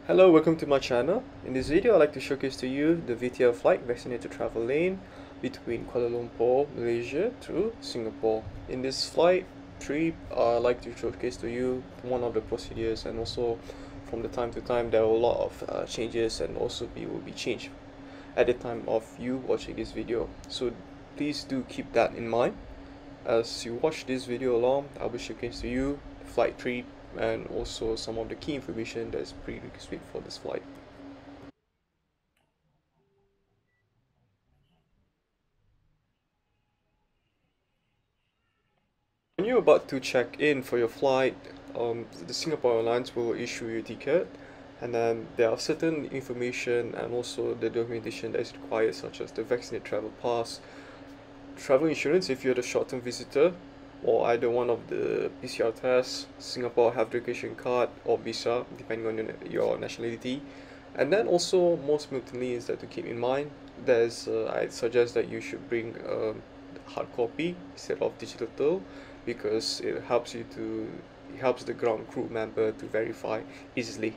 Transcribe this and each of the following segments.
Hello, welcome to my channel. In this video, I'd like to showcase to you the VTL flight Vaccinated travel lane between Kuala Lumpur, Malaysia to Singapore. In this flight trip, I'd like to showcase to you one of the procedures, and also from the time to time there are a lot of changes and also will be changed at the time of you watching this video. So please do keep that in mind. As you watch this video along, I will showcase to you the flight trip and also some of the key information that is prerequisite for this flight. When you're about to check in for your flight, the Singapore Airlines will issue you a ticket, and then there are certain information and also the documentation that is required, such as the vaccinated travel pass, travel insurance if you're the short-term visitor, or either one of the PCR tests, Singapore health education card, or visa, depending on your nationality. And then also, most importantly, is that to keep in mind, I suggest that you should bring hard copy instead of digital, because it helps the ground crew member to verify easily.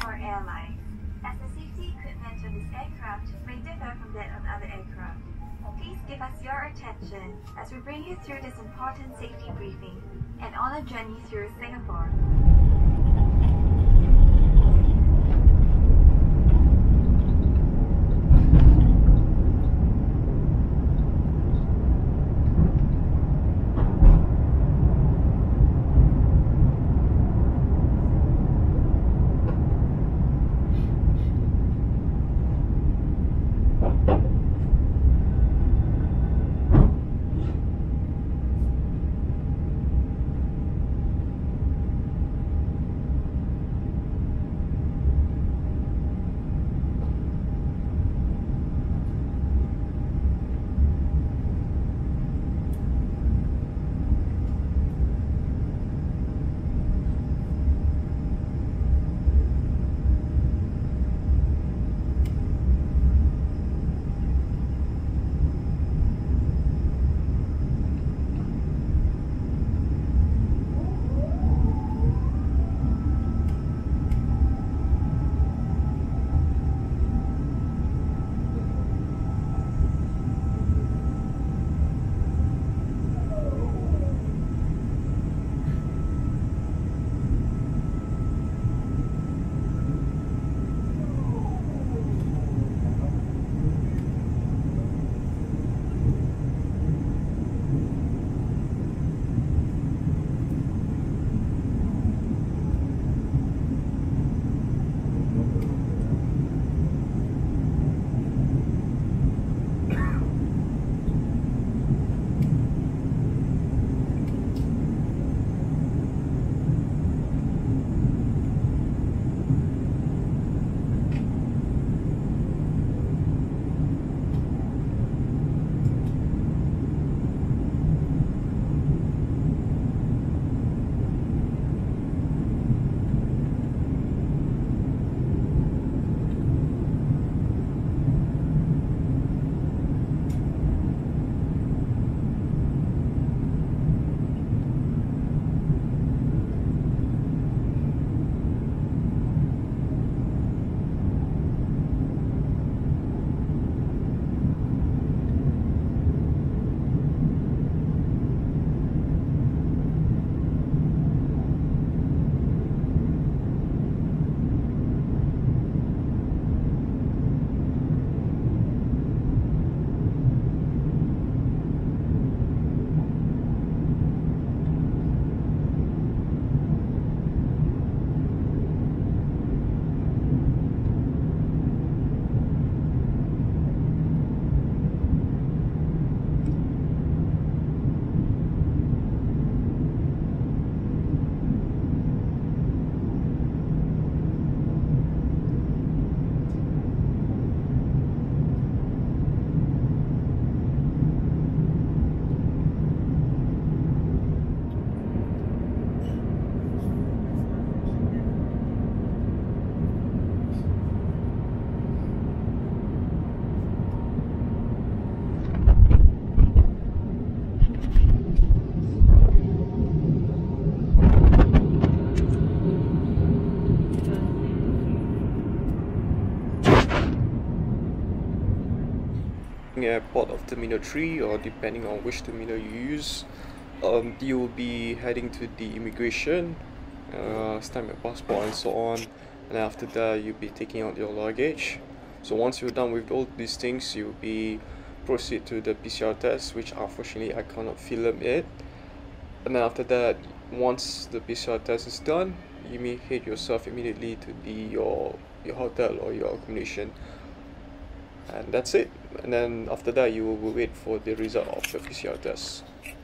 Singapore Airlines, as the safety equipment on this aircraft may differ from that on other aircraft. Please give us your attention as we bring you through this important safety briefing and on a journey through Singapore. Airport of Terminal 3, or depending on which terminal you use, you will be heading to the immigration, stamp your passport and so on, and after that you'll be taking out your luggage. So once you're done with all these things, you'll be proceed to the PCR test, which unfortunately I cannot film it. And then after that, once the PCR test is done, you may head yourself immediately to your hotel or your accommodation, and that's it. And then after that, you will wait for the result of the PCR test.